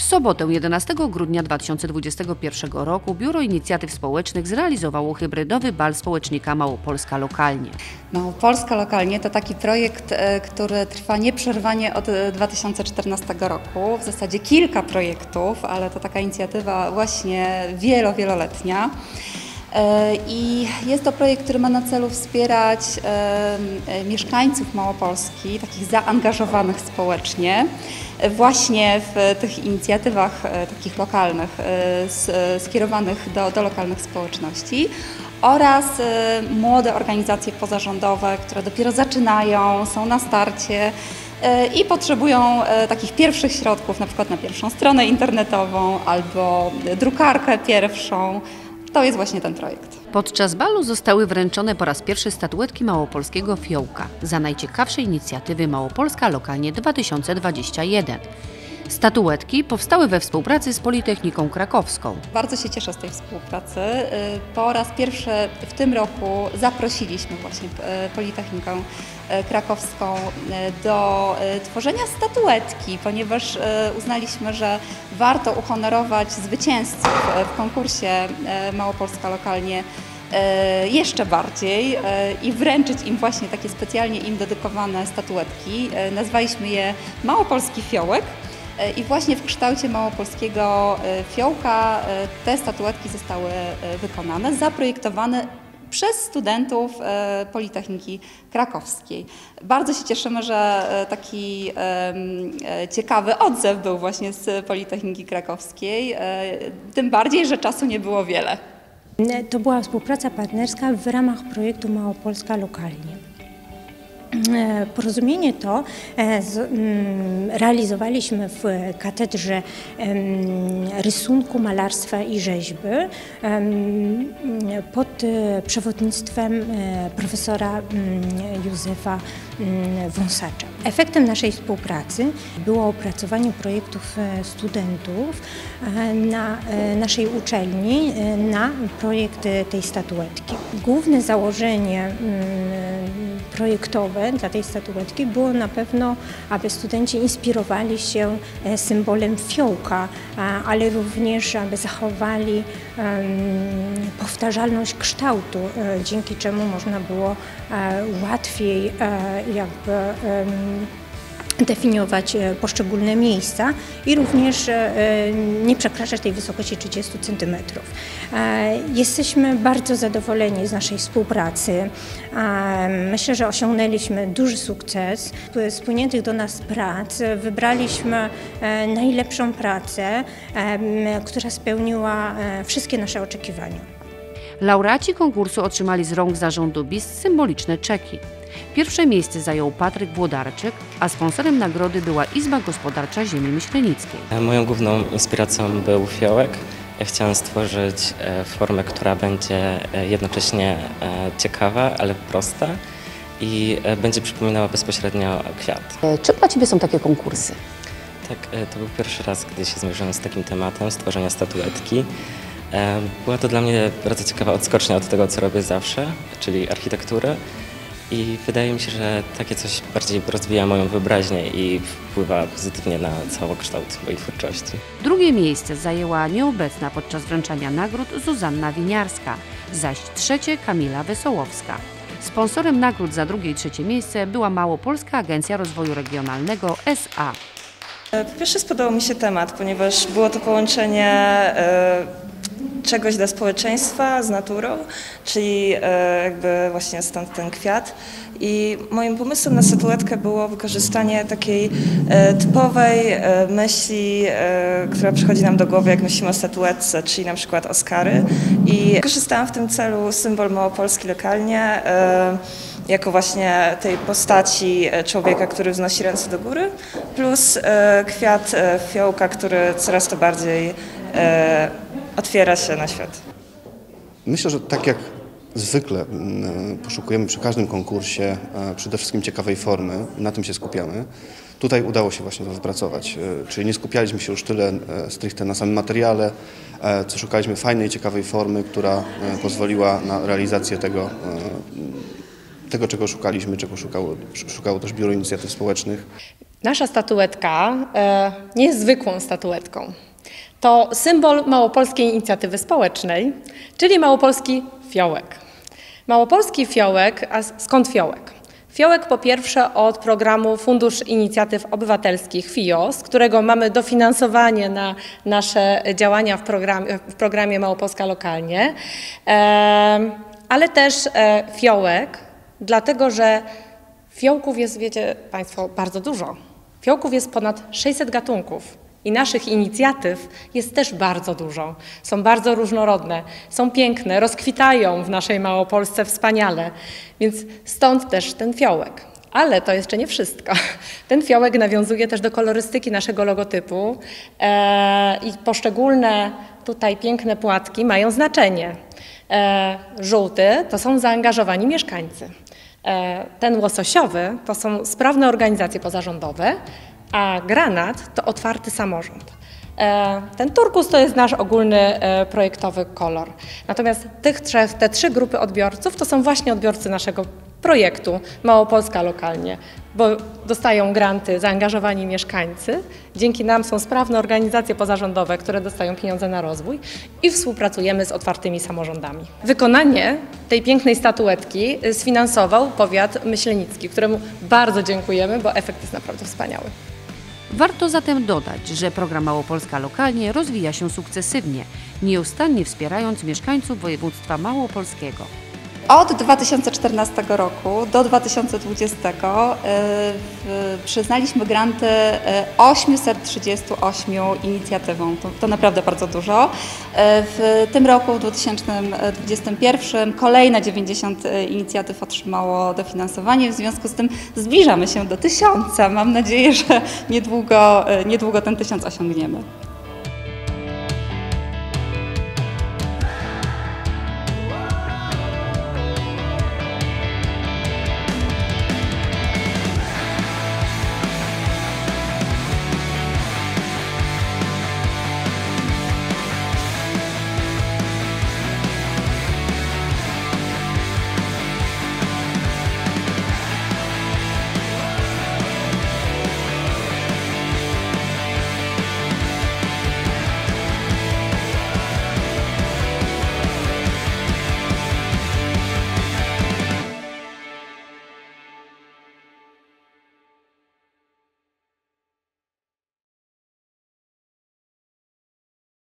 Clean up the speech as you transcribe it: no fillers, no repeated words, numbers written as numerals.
sobotę 11 grudnia 2021 roku Biuro Inicjatyw Społecznych zrealizowało hybrydowy bal społecznika Małopolska Lokalnie. Małopolska Lokalnie to taki projekt, który trwa nieprzerwanie od 2014 roku. W zasadzie kilka projektów, ale to taka inicjatywa właśnie wieloletnia. I jest to projekt, który ma na celu wspierać mieszkańców Małopolski, takich zaangażowanych społecznie, właśnie w tych inicjatywach takich lokalnych, skierowanych do lokalnych społeczności, oraz młode organizacje pozarządowe, które dopiero zaczynają, są na starcie i potrzebują takich pierwszych środków, na przykład na pierwszą stronę internetową albo drukarkę pierwszą. To jest właśnie ten projekt. Podczas balu zostały wręczone po raz pierwszy statuetki małopolskiego fiołka za najciekawsze inicjatywy Małopolska Lokalnie 2021. Statuetki powstały we współpracy z Politechniką Krakowską. Bardzo się cieszę z tej współpracy. Po raz pierwszy w tym roku zaprosiliśmy właśnie Politechnikę Krakowską do tworzenia statuetki, ponieważ uznaliśmy, że warto uhonorować zwycięzców w konkursie Małopolska Lokalnie jeszcze bardziej i wręczyć im właśnie takie specjalnie im dedykowane statuetki. Nazwaliśmy je Małopolski Fiołek. I właśnie w kształcie małopolskiego fiołka te statuetki zostały wykonane, zaprojektowane przez studentów Politechniki Krakowskiej. Bardzo się cieszymy, że taki ciekawy odzew był właśnie z Politechniki Krakowskiej, tym bardziej, że czasu nie było wiele. To była współpraca partnerska w ramach projektu Małopolska Lokalnie. Porozumienie to realizowaliśmy w Katedrze Rysunku, Malarstwa i Rzeźby pod przewodnictwem profesora Józefa Wąsacza. Efektem naszej współpracy było opracowanie projektów studentów na naszej uczelni na projekt tej statuetki. Główne założenie projektowe dla tej statuetki było na pewno, aby studenci inspirowali się symbolem fiołka, ale również aby zachowali powtarzalność kształtu, dzięki czemu można było łatwiej jakby definiować poszczególne miejsca i również nie przekraczać tej wysokości 30 cm. Jesteśmy bardzo zadowoleni z naszej współpracy. Myślę, że osiągnęliśmy duży sukces. Z płyniętych do nas prac wybraliśmy najlepszą pracę, która spełniła wszystkie nasze oczekiwania. Laureaci konkursu otrzymali z rąk zarządu BIS symboliczne czeki. Pierwsze miejsce zajął Patryk Włodarczyk, a sponsorem nagrody była Izba Gospodarcza Ziemi Myślenickiej. Moją główną inspiracją był fiołek. Ja chciałem stworzyć formę, która będzie jednocześnie ciekawa, ale prosta i będzie przypominała bezpośrednio kwiat. Czy dla Ciebie są takie konkursy? Tak, to był pierwszy raz, gdy się zmierzyłem z takim tematem stworzenia statuetki. Była to dla mnie bardzo ciekawa odskocznia od tego, co robię zawsze, czyli architektury. I wydaje mi się, że takie coś bardziej rozwija moją wyobraźnię i wpływa pozytywnie na całokształt mojej twórczości. Drugie miejsce zajęła nieobecna podczas wręczania nagród Zuzanna Winiarska, zaś trzecie Kamila Wesołowska. Sponsorem nagród za drugie i trzecie miejsce była Małopolska Agencja Rozwoju Regionalnego S.A. Po pierwsze spodobał mi się temat, ponieważ było to połączenie czegoś dla społeczeństwa z naturą, czyli jakby właśnie stąd ten kwiat. I moim pomysłem na statuetkę było wykorzystanie takiej typowej myśli, która przychodzi nam do głowy, jak myślimy o statuetce, czyli na przykład Oscary. I wykorzystałam w tym celu symbol Małopolski Lokalnie, jako właśnie tej postaci człowieka, który wznosi ręce do góry, plus kwiat fiołka, który coraz to bardziej otwiera się na świat. Myślę, że tak jak zwykle poszukujemy przy każdym konkursie przede wszystkim ciekawej formy, na tym się skupiamy. Tutaj udało się właśnie to wypracować, czyli nie skupialiśmy się już tyle stricte na samym materiale, co szukaliśmy fajnej, ciekawej formy, która pozwoliła na realizację tego, czego szukaliśmy, czego szukało też Biuro Inicjatyw Społecznych. Nasza statuetka nie jest zwykłą statuetką. To symbol Małopolskiej Inicjatywy Społecznej, czyli małopolski fiołek. Małopolski fiołek, a skąd fiołek? Fiołek po pierwsze od programu Fundusz Inicjatyw Obywatelskich FIO, z którego mamy dofinansowanie na nasze działania w programie Małopolska Lokalnie, ale też fiołek, dlatego że fiołków jest, wiecie Państwo, bardzo dużo. Fiołków jest ponad 600 gatunków i naszych inicjatyw jest też bardzo dużo. Są bardzo różnorodne, są piękne, rozkwitają w naszej Małopolsce wspaniale, więc stąd też ten fiołek. Ale to jeszcze nie wszystko. Ten fiołek nawiązuje też do kolorystyki naszego logotypu i poszczególne tutaj piękne płatki mają znaczenie. Żółty to są zaangażowani mieszkańcy. Ten łososiowy to są sprawne organizacje pozarządowe, a granat to otwarty samorząd. Ten turkus to jest nasz ogólny projektowy kolor. Natomiast te trzy grupy odbiorców to są właśnie odbiorcy naszego projektu Małopolska Lokalnie, bo dostają granty zaangażowani mieszkańcy, dzięki nam są sprawne organizacje pozarządowe, które dostają pieniądze na rozwój i współpracujemy z otwartymi samorządami. Wykonanie tej pięknej statuetki sfinansował powiat myślenicki, któremu bardzo dziękujemy, bo efekt jest naprawdę wspaniały. Warto zatem dodać, że program Małopolska Lokalnie rozwija się sukcesywnie, nieustannie wspierając mieszkańców województwa małopolskiego. Od 2014 roku do 2020 przyznaliśmy granty 838 inicjatywom. To naprawdę bardzo dużo. W tym roku, w 2021, kolejne 90 inicjatyw otrzymało dofinansowanie. W związku z tym zbliżamy się do 1000. Mam nadzieję, że niedługo ten 1000 osiągniemy.